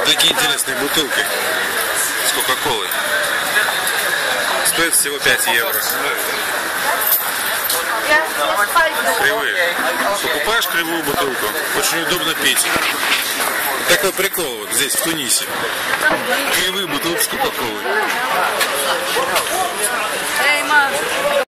такие интересные бутылки с кока-колой. Стоит всего 5 евро. Кривые. Покупаешь кривую бутылку, очень удобно пить. Такой прикол вот здесь, в Тунисе. Кривые бутылки с кока-колой.